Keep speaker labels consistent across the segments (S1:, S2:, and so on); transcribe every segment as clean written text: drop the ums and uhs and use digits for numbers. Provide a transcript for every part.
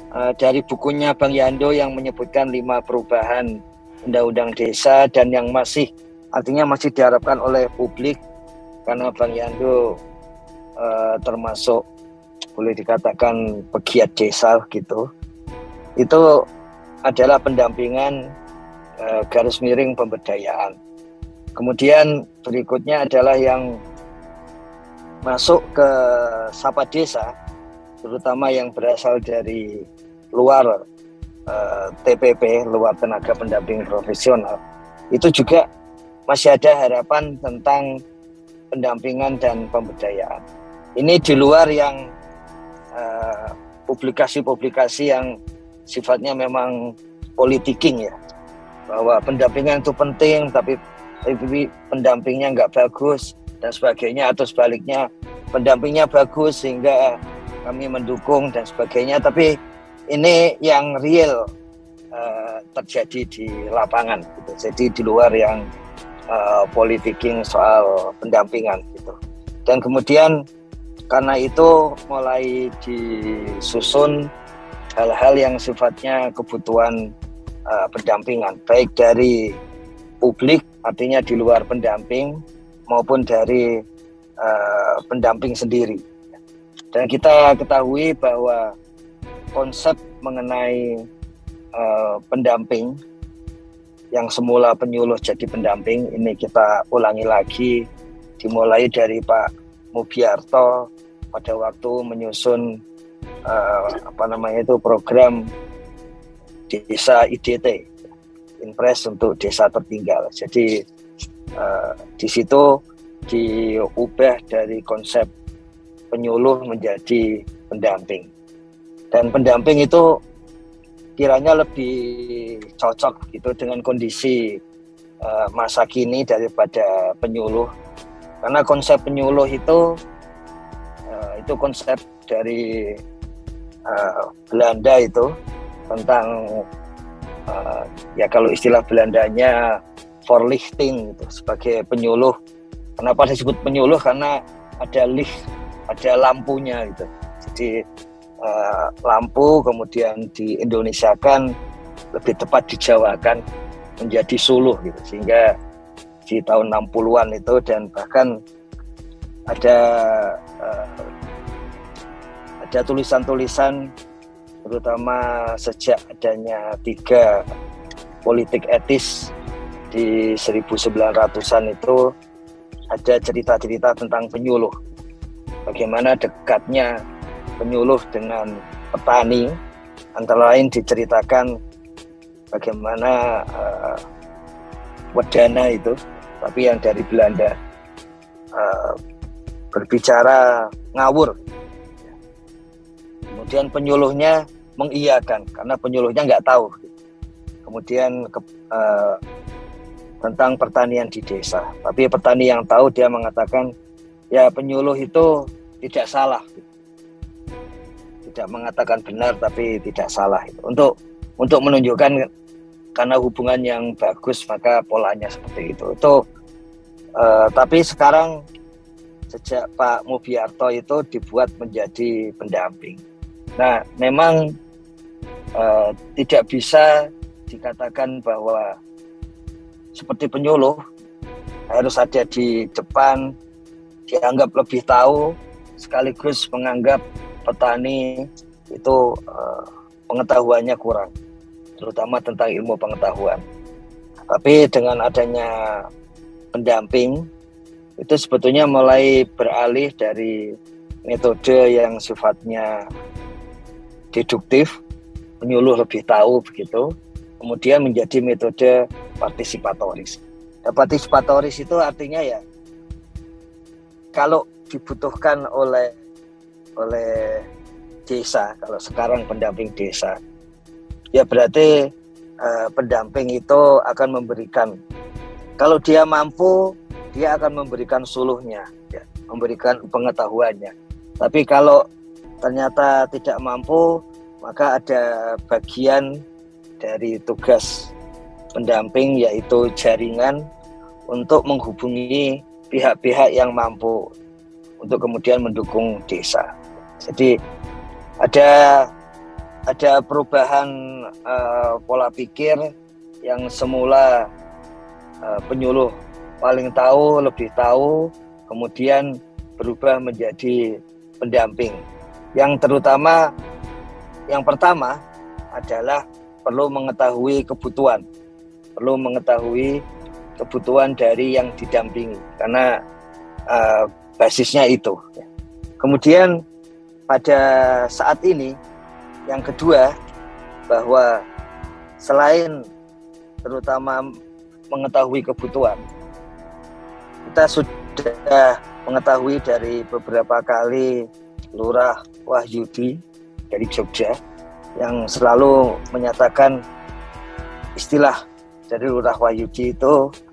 S1: dari bukunya Bang Yando yang menyebutkan 5 perubahan undang-undang desa dan yang masih diharapkan oleh publik, karena Bang Yando termasuk boleh dikatakan pegiat desa gitu. Itu adalah pendampingan garis miring pemberdayaan. Kemudian berikutnya adalah yang masuk ke Sapa Desa, terutama yang berasal dari luar TPP, luar tenaga pendamping profesional. Itu juga masih ada harapan tentang pendampingan dan pemberdayaan. Ini di luar yang publikasi-publikasi yang sifatnya memang politiking ya, bahwa pendampingan itu penting tapi pendampingnya nggak bagus dan sebagainya, atau sebaliknya pendampingnya bagus sehingga kami mendukung dan sebagainya. Tapi ini yang real terjadi di lapangan gitu. Jadi di luar yang politiking soal pendampingan gitu. Dan kemudian karena itu mulai disusun hal-hal yang sifatnya kebutuhan pendampingan, baik dari publik, artinya di luar pendamping, maupun dari pendamping sendiri. Dan kita ketahui bahwa konsep mengenai pendamping yang semula penyuluh jadi pendamping, ini kita ulangi lagi, dimulai dari Pak Mubiarto pada waktu menyusun program desa IDT, Impres untuk desa tertinggal. Jadi di situ diubah dari konsep penyuluh menjadi pendamping. Dan pendamping itu kiranya lebih cocok gitu dengan kondisi masa kini daripada penyuluh. Karena konsep penyuluh itu konsep dari Belanda itu tentang ya kalau istilah Belandanya voorlichting gitu, sebagai penyuluh. Kenapa disebut penyuluh? Karena ada licht, ada lampunya gitu. Jadi lampu kemudian di Indonesiakan, lebih tepat dijawakan menjadi suluh gitu. Sehingga di tahun 60-an itu, dan bahkan ada tulisan-tulisan terutama sejak adanya 3 politik etis di 1900-an itu, ada cerita-cerita tentang penyuluh. Bagaimana dekatnya penyuluh dengan petani, antara lain diceritakan bagaimana Wedana itu, tapi yang dari Belanda, berbicara ngawur. Kemudian penyuluhnya mengiyakan karena penyuluhnya nggak tahu. Kemudian tentang pertanian di desa, tapi petani yang tahu dia mengatakan ya penyuluh itu tidak salah, tidak mengatakan benar tapi tidak salah. Untuk menunjukkan karena hubungan yang bagus maka polanya seperti itu. Tapi sekarang sejak Pak Mubiarto itu dibuat menjadi pendamping. Nah, memang tidak bisa dikatakan bahwa seperti penyuluh harus ada di depan, dianggap lebih tahu, sekaligus menganggap petani itu pengetahuannya kurang, terutama tentang ilmu pengetahuan. Tapi dengan adanya pendamping, itu sebetulnya mulai beralih dari metode yang sifatnya deduktif, penyuluh lebih tahu begitu, kemudian menjadi metode partisipatoris. Dan partisipatoris itu artinya ya, kalau dibutuhkan oleh desa, kalau sekarang pendamping desa, ya berarti pendamping itu akan memberikan, kalau dia mampu, dia akan memberikan suluhnya, ya, memberikan pengetahuannya. Tapi kalau ternyata tidak mampu, maka ada bagian dari tugas pendamping, yaitu jaringan untuk menghubungi pihak-pihak yang mampu untuk kemudian mendukung desa. Jadi ada ada perubahan pola pikir yang semula penyuluh paling tahu, lebih tahu, kemudian berubah menjadi pendamping. Yang terutama, yang pertama adalah perlu mengetahui kebutuhan dari yang didampingi, karena basisnya itu. Kemudian pada saat ini, yang kedua, bahwa selain terutama mengetahui kebutuhan, kita sudah mengetahui dari beberapa kali Lurah Wahyudi dari Jogja yang selalu menyatakan istilah dari Lurah Wahyudi itu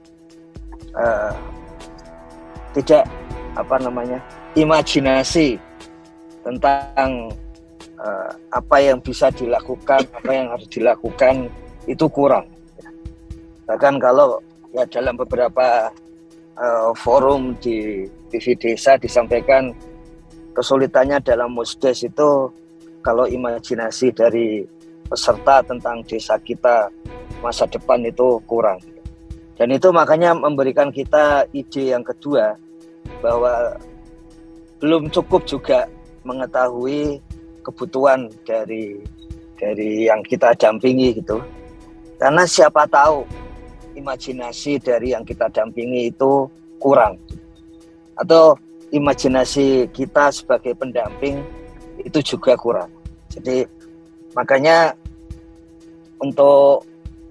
S1: tidak imajinasi tentang apa yang bisa dilakukan, apa yang harus dilakukan itu kurang. Bahkan kalau ya dalam beberapa forum di TV Desa disampaikan kesulitannya dalam Musdes itu kalau imajinasi dari peserta tentang desa kita masa depan itu kurang. Dan itu makanya memberikan kita ide yang kedua bahwa belum cukup juga mengetahui kebutuhan dari yang kita dampingi gitu. Karena siapa tahu imajinasi dari yang kita dampingi itu kurang. Atau imajinasi kita sebagai pendamping itu juga kurang. Jadi makanya untuk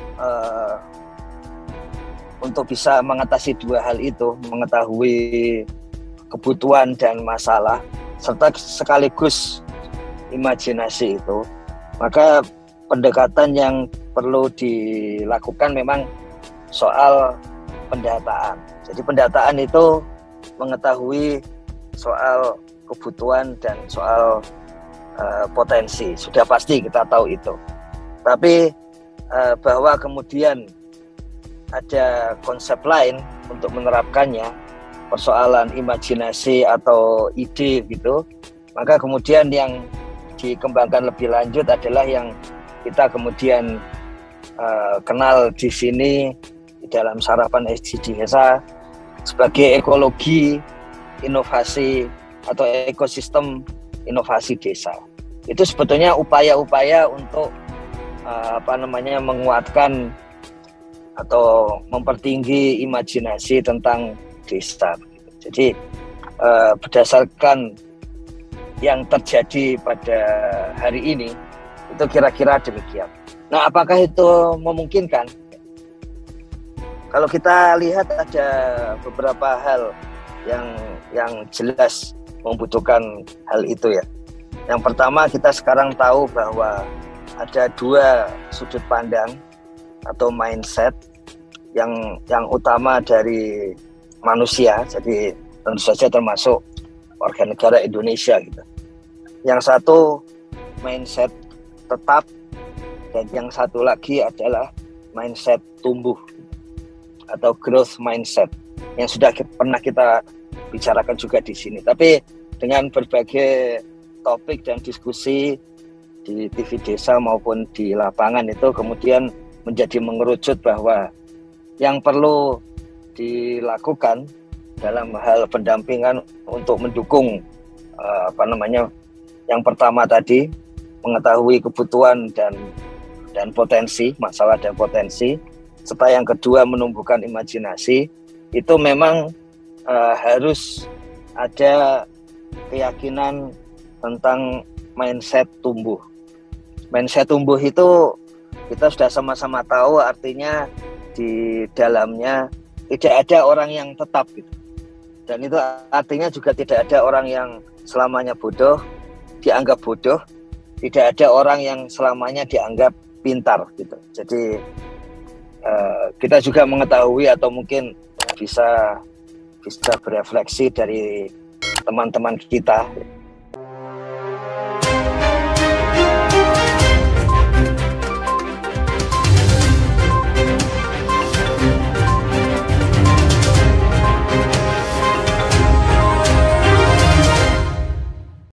S1: bisa mengatasi dua hal itu, mengetahui kebutuhan dan masalah serta sekaligus imajinasi itu, maka pendekatan yang perlu dilakukan memang soal pendataan. Jadi pendataan itu mengetahui soal kebutuhan dan soal potensi, sudah pasti kita tahu itu. Tapi bahwa kemudian ada konsep lain untuk menerapkannya, persoalan imajinasi atau ide gitu, maka kemudian yang dikembangkan lebih lanjut adalah yang kita kemudian kenal di sini di dalam sarapan SDG Desa sebagai ekologi inovasi atau ekosistem inovasi desa. Itu sebetulnya upaya-upaya untuk menguatkan atau mempertinggi imajinasi tentang desa. Jadi berdasarkan yang terjadi pada hari ini itu kira-kira demikian. Nah, apakah itu memungkinkan? Kalau kita lihat ada beberapa hal yang jelas membutuhkan hal itu ya. Yang pertama, kita sekarang tahu bahwa ada dua sudut pandang atau mindset yang utama dari manusia, jadi tentu saja termasuk warga negara Indonesia gitu. Yang satu mindset tetap, dan yang satu lagi adalah mindset tumbuh atau growth mindset yang sudah pernah kita bicarakan juga di sini. Tapi dengan berbagai topik dan diskusi di TV Desa maupun di lapangan itu kemudian menjadi mengerucut bahwa yang perlu dilakukan dalam hal pendampingan untuk mendukung yang pertama tadi mengetahui kebutuhan dan potensi, masalah dan potensi, serta yang kedua menumbuhkan imajinasi, itu memang harus ada keyakinan tentang mindset tumbuh. Mindset tumbuh itu kita sudah sama-sama tahu artinya di dalamnya tidak ada orang yang tetap gitu. Dan itu artinya juga tidak ada orang yang selamanya bodoh, dianggap bodoh, tidak ada orang yang selamanya dianggap pintar gitu. Jadi kita juga mengetahui atau mungkin bisa berefleksi dari teman-teman kita